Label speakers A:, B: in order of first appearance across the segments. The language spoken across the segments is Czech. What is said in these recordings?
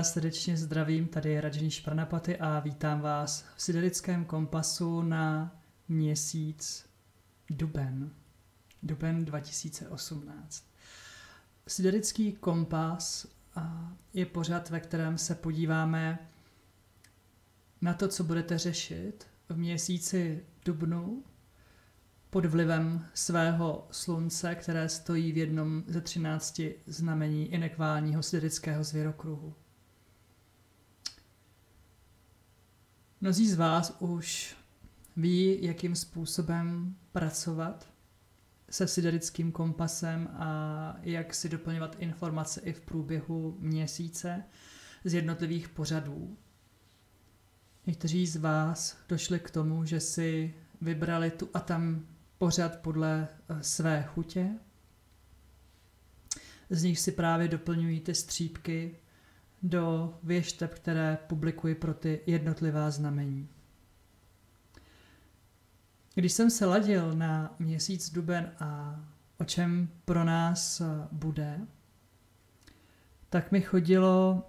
A: vás srdečně zdravím, tady je Rajneesh Pranapaty a vítám vás v Siderickém kompasu na měsíc duben 2018. Siderický kompas je pořad, ve kterém se podíváme na to, co budete řešit v měsíci dubnu pod vlivem svého slunce, které stojí v jednom ze 13 znamení inekválního siderického zvěrokruhu. Mnozí z vás už ví, jakým způsobem pracovat se siderickým kompasem a jak si doplňovat informace i v průběhu měsíce z jednotlivých pořadů. Někteří z vás došli k tomu, že si vybrali tu a tam pořad podle své chutě. Z nich si právě doplňují ty střípky do věšteb, které publikuji pro ty jednotlivá znamení. Když jsem se ladil na měsíc duben a o čem pro nás bude, tak mi chodilo,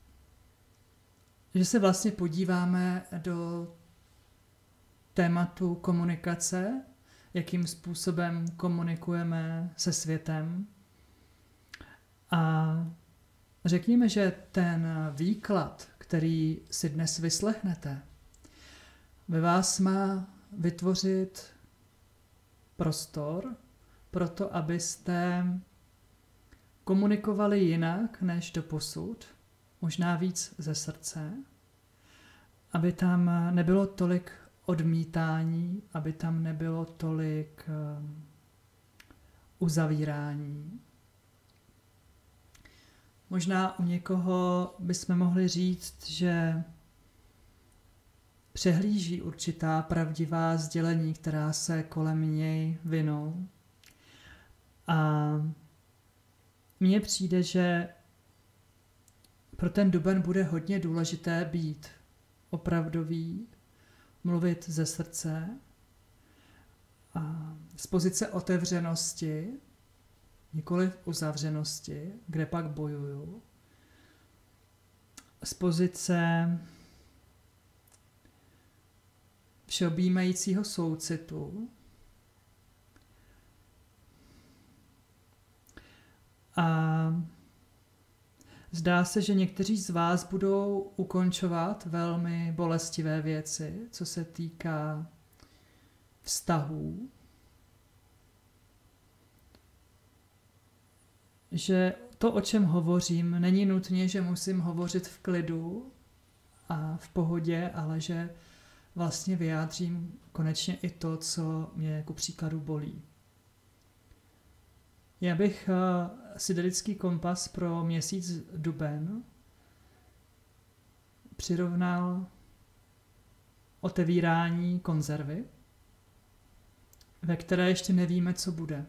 A: že se vlastně podíváme do tématu komunikace, jakým způsobem komunikujeme se světem. A řekněme, že ten výklad, který si dnes vyslechnete, ve vás má vytvořit prostor pro to, abyste komunikovali jinak než doposud, možná víc ze srdce, aby tam nebylo tolik odmítání, aby tam nebylo tolik uzavírání. Možná u někoho bychom mohli říct, že přehlíží určitá pravdivá sdělení, která se kolem něj vinou. A mně přijde, že pro ten duben bude hodně důležité být opravdový, mluvit ze srdce a z pozice otevřenosti, nikoli uzavřenosti, kde pak bojuju, z pozice všeobjímajícího soucitu a zdá se, že někteří z vás budou ukončovat velmi bolestivé věci, co se týká vztahů. Že to, o čem hovořím, není nutně, že musím hovořit v klidu a v pohodě, ale že vlastně vyjádřím konečně i to, co mě jako příkladu bolí. Já bych siderický kompas pro měsíc duben přirovnal otevírání konzervy, ve které ještě nevíme, co bude.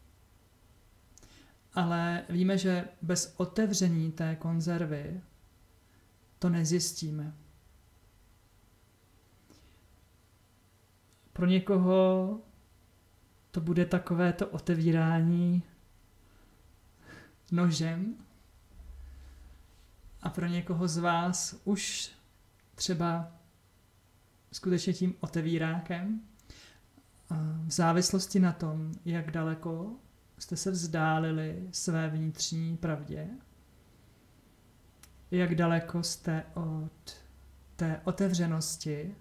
A: Ale víme, že bez otevření té konzervy to nezjistíme. Pro někoho to bude takovéto otevírání nožem a pro někoho z vás už třeba skutečně tím otevírákem v závislosti na tom, jak daleko jste se vzdálili své vnitřní pravdě, jak daleko jste od té otevřenosti,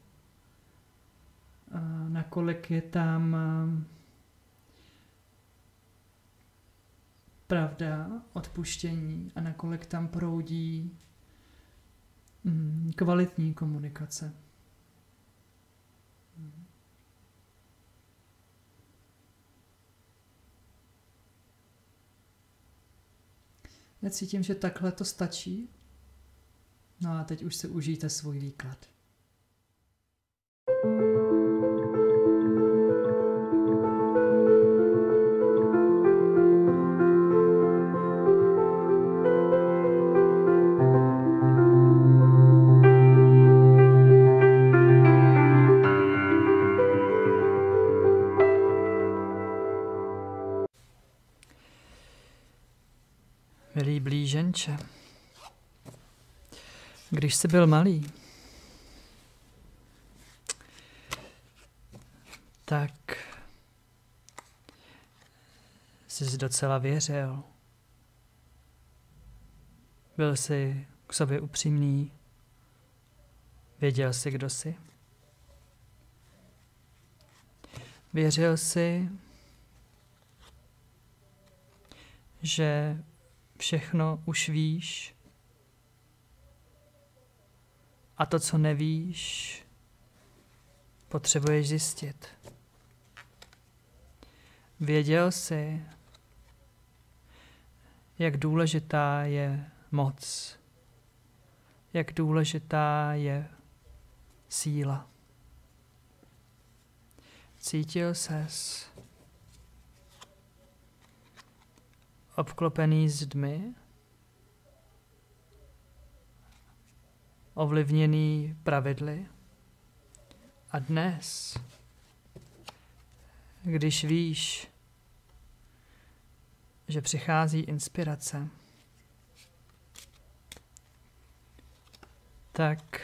A: nakolik je tam pravda, odpuštění a nakolik tam proudí kvalitní komunikace. Já cítím, že takhle to stačí. No a teď už si užijte svůj výklad. Milý blíženče, Když jsi byl malý, tak jsi docela věřil. Byl jsi k sobě upřímný. Věděl jsi, kdo jsi. Věřil jsi, že všechno už víš a to, co nevíš, potřebuješ zjistit. Věděl jsi, jak důležitá je moc, jak důležitá je síla. Cítil ses obklopený zdmi, ovlivněný pravidly. A dnes, když víš, že přichází inspirace, tak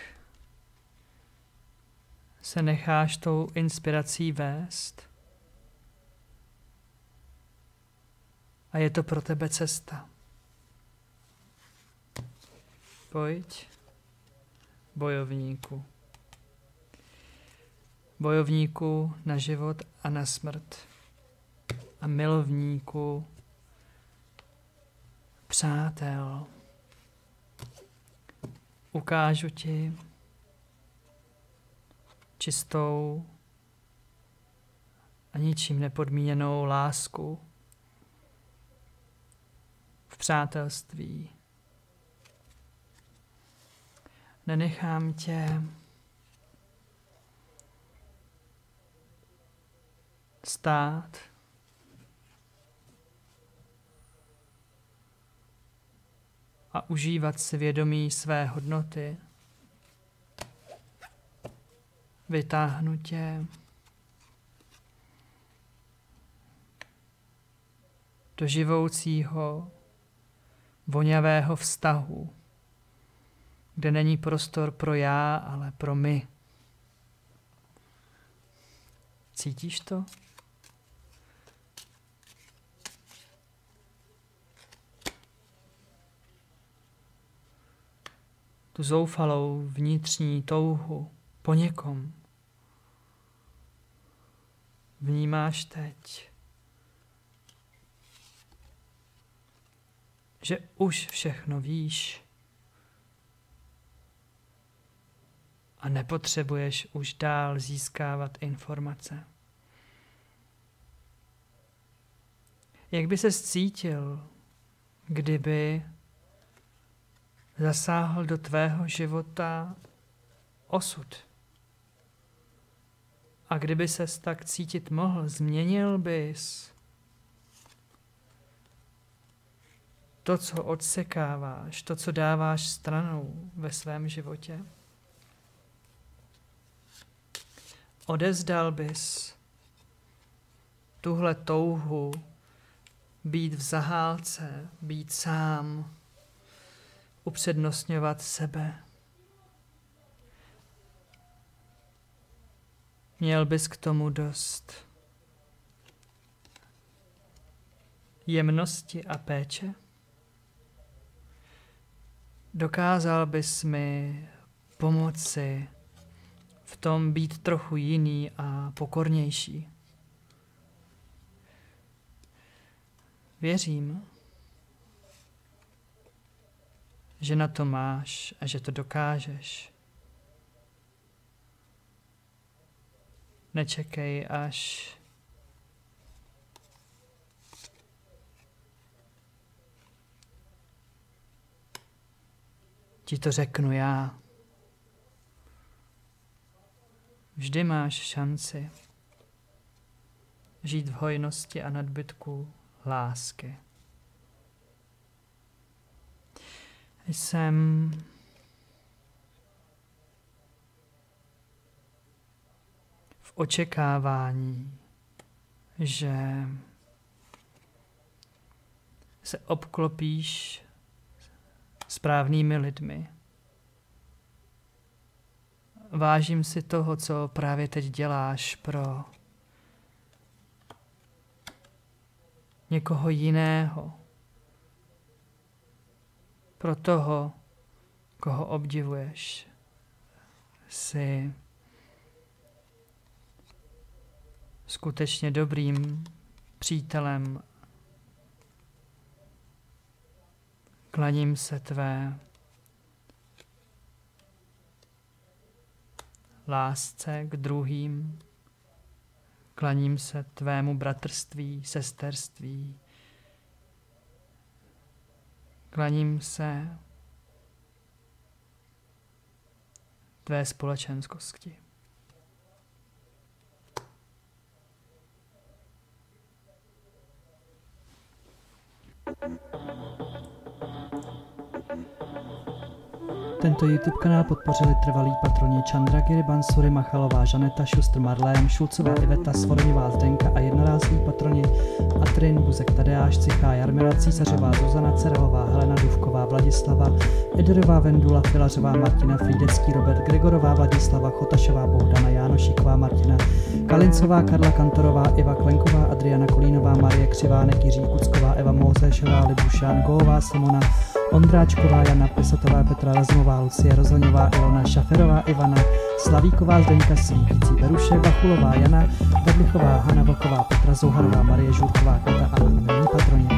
A: se necháš tou inspirací vést a je to pro tebe cesta. Pojď, bojovníku. Bojovníku na život a na smrt. A milovníku přátel. Ukážu ti čistou a ničím nepodmíněnou lásku v přátelství. Nenechám tě stát a užívat si vědomí své hodnoty. Vytáhnu tě do živoucího, vonavého vztahu, kde není prostor pro já, ale pro my. Cítíš to? Tu zoufalou vnitřní touhu po někom. Vnímáš teď, že už všechno víš a nepotřebuješ už dál získávat informace. Jak by ses cítil, kdyby zasáhl do tvého života osud? A kdyby ses tak cítit mohl, změnil bys to, co odsekáváš, to, co dáváš stranou ve svém životě? Odezdal bys tuhle touhu být v zahálce, být sám, upřednostňovat sebe? Měl bys k tomu dost jemnosti a péče? Dokázal bys mi pomoci v tom být trochu jiný a pokornější? Věřím, že na to máš a že to dokážeš. Nečekej, až ti to řeknu já. Vždy máš šanci žít v hojnosti a nadbytku lásky. Jsem v očekávání, že se obklopíš správnými lidmi, vážím si toho, co právě teď děláš pro někoho jiného. Pro toho, koho obdivuješ. Jsi skutečně dobrým přítelem. Klaním se tvé lásce k druhým. Klaním se tvému bratrství, sesterství. Klaním se tvé společenskosti.
B: Tento YouTube kanál podpořili trvalí patroni Chandragiri, Bansuri, Machalová, Žaneta, Šustr, Marlém, Šulcová, Iveta, Svoroňová, Zdenka a jednorázní patroni Atrin, Buzek, Tadeáš, Cichá, Jarmila, Císařová, Zuzana, Cerelová, Helena, Duvková, Vladislava, Ederová, Vendula, Filařová, Martina, Frýdecký, Robert, Gregorová, Vladislava, Chotašová, Bohdana, Jánošíková, Martina, Kalincová, Karla Kantorová, Iva Klenková, Adriana Kolínová, Marie Křivánek, Jiří Kucková, Eva Mozešová, Libušán, Góová, Simona, Ondráčková, Jana Pisotová, Petra Razmová, Lucie Rozhoňová, Ilona Šaferová, Ivana Slavíková, Zdeňka Svítící, Beruše, Vachulová, Jana Vedlichová, Hana Vlková, Petra Zouhanová, Marie Žurková, Kata a anonymní patroni.